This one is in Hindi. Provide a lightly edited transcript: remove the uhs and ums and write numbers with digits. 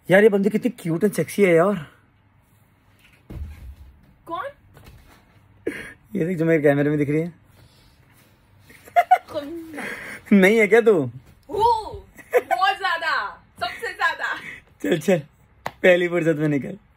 यार ये बंदी कितनी क्यूट एंड सेक्सी है यार। कौन? ये देख जो मेरे कैमरे में दिख रही है। नहीं है क्या तू? बहुत ज्यादा, सबसे ज्यादा। चल चल पहली फुर्सत में निकल।